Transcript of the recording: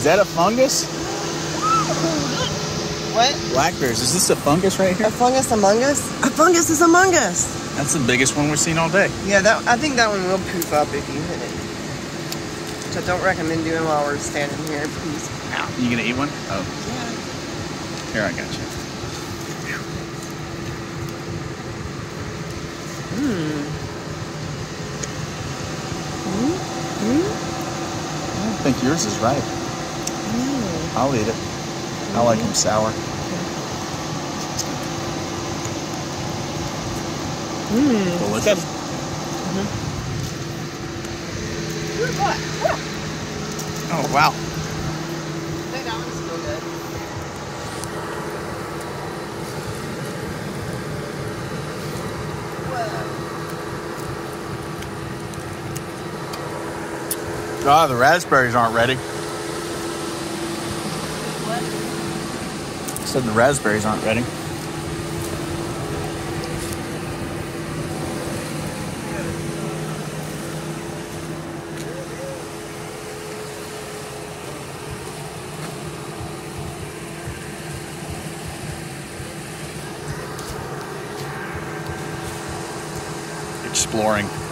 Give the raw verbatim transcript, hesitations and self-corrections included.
that a fungus? What? Blackberries. Is this a fungus right here? A fungus among us? A fungus is among us. That's the biggest one we've seen all day. Yeah, that I think that one will poof up if you hit it. Which I don't recommend doing while we're standing here. Please. Ow. You gonna eat one? Oh. Yeah. Here, I got you. Mmm. Mm. Mm. I don't think yours is ripe. Mm. I'll eat it. I like them sour. Mmm. Delicious. Mm-hmm. Oh, wow. I think that one's still good. Whoa. Ah, the raspberries aren't ready. What? I said the raspberries aren't ready. Exploring.